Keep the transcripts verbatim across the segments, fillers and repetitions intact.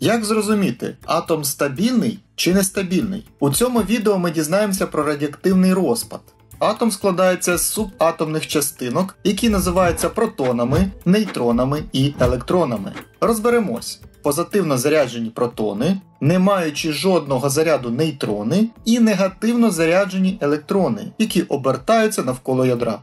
Як зрозуміти, атом стабільний чи нестабільний? У цьому відео ми дізнаємося про радіоактивний розпад. Атом складається з субатомних частинок, які називаються протонами, нейтронами і електронами. Розберемось. Позитивно заряджені протони, не маючи жодного заряду нейтрони і негативно заряджені електрони, які обертаються навколо ядра.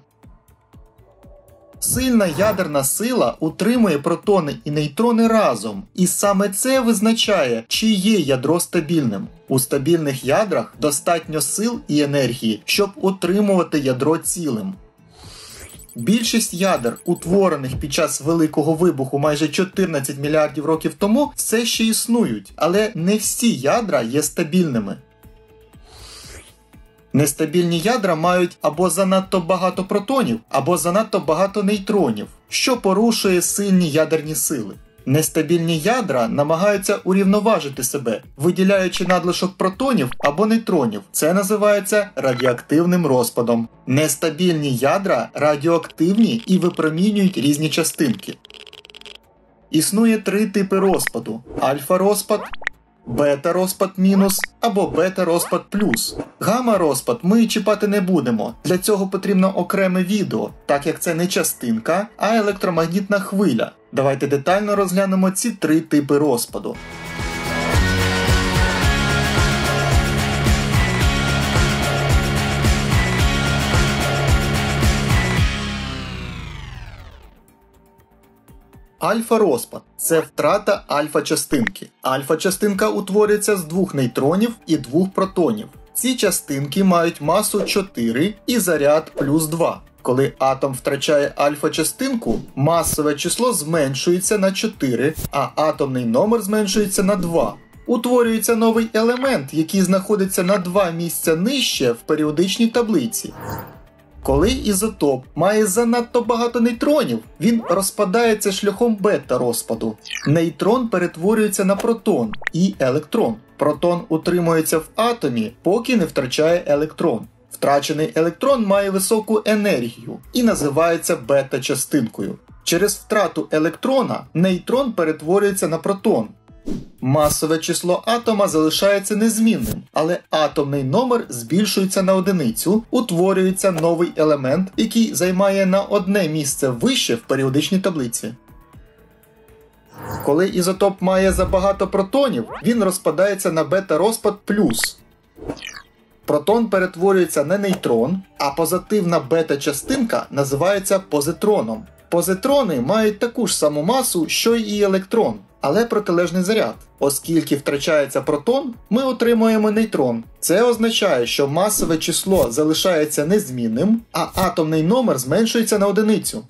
Сильна ядерна сила утримує протони і нейтрони разом, і саме це визначає, чи є ядро стабільним. У стабільних ядрах достатньо сил і енергії, щоб утримувати ядро цілим. Більшість ядер, утворених під час Великого вибуху майже чотирнадцять мільярдів років тому, все ще існують, але не всі ядра є стабільними. Нестабільні ядра мають або занадто багато протонів, або занадто багато нейтронів, що порушує сильні ядерні сили. Нестабільні ядра намагаються урівноважити себе, виділяючи надлишок протонів або нейтронів. Це називається радіоактивним розпадом. Нестабільні ядра радіоактивні і випромінюють різні частинки. Існує три типи розпаду – альфа-розпад, бета-розпад мінус або бета-розпад плюс. Гамма-розпад ми чіпати не будемо, для цього потрібно окреме відео, так як це не частинка, а електромагнітна хвиля. Давайте детально розглянемо ці три типи розпаду. Альфа-розпад – це втрата альфа-частинки. Альфа-частинка утворюється з двох нейтронів і двох протонів. Ці частинки мають масу чотири і заряд плюс два. Коли атом втрачає альфа-частинку, масове число зменшується на чотири, а атомний номер зменшується на два. Утворюється новий елемент, який знаходиться на два місця нижче в періодичній таблиці. Коли ізотоп має занадто багато нейтронів, він розпадається шляхом бета-розпаду. Нейтрон перетворюється на протон і електрон. Протон утримується в атомі, поки не втрачає електрон. Втрачений електрон має високу енергію і називається бета-частинкою. Через втрату електрона нейтрон перетворюється на протон. Масове число атома залишається незмінним, але атомний номер збільшується на одиницю, утворюється новий елемент, який займає на одне місце вище в періодичній таблиці. Коли ізотоп має забагато протонів, він розпадається на бета-розпад плюс. Протон перетворюється на нейтрон, а позитивна бета-частинка називається позитроном. Позитрони мають таку ж саму масу, що й електрон, але протилежний заряд. Оскільки втрачається протон, ми отримуємо нейтрон. Це означає, що масове число залишається незмінним, а атомний номер зменшується на одиницю.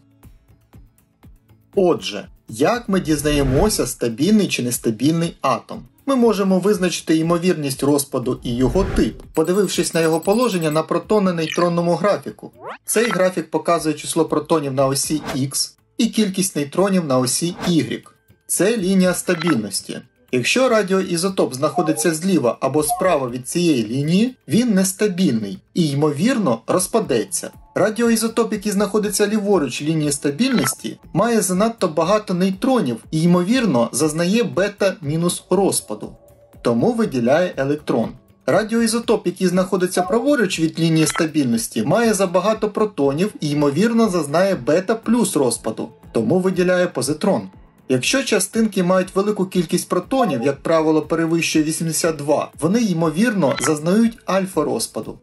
Отже, як ми дізнаємося, стабільний чи нестабільний атом? Ми можемо визначити ймовірність розпаду і його тип, подивившись на його положення на протонно-нейтронному графіку. Цей графік показує число протонів на осі Х і кількість нейтронів на осі Y. Це лінія стабільності. Якщо радіоізотоп знаходиться зліва або справа від цієї лінії, він нестабільний і, ймовірно, розпадеться. Радіоізотоп, який знаходиться ліворуч лінії стабільності, має занадто багато нейтронів і, ймовірно, зазнає бета-мінус розпаду, тому виділяє електрон. Радіоізотоп, який знаходиться праворуч від лінії стабільності, має забагато протонів і, ймовірно, зазнає бета-плюс розпаду, тому виділяє позитрон. Якщо частинки мають велику кількість протонів, як правило перевищує вісімдесят два, вони, ймовірно, зазнають альфа-розпаду.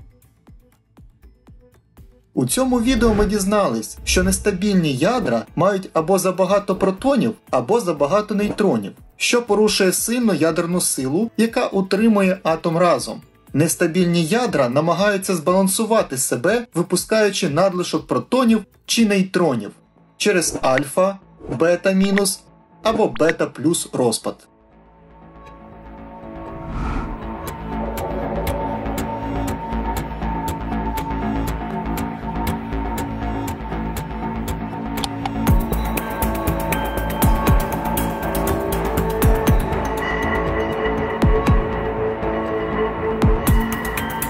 У цьому відео ми дізнались, що нестабільні ядра мають або забагато протонів, або забагато нейтронів, що порушує сильну ядерну силу, яка утримує атом разом. Нестабільні ядра намагаються збалансувати себе, випускаючи надлишок протонів чи нейтронів через альфа, бета-мінус або бета-плюс розпад.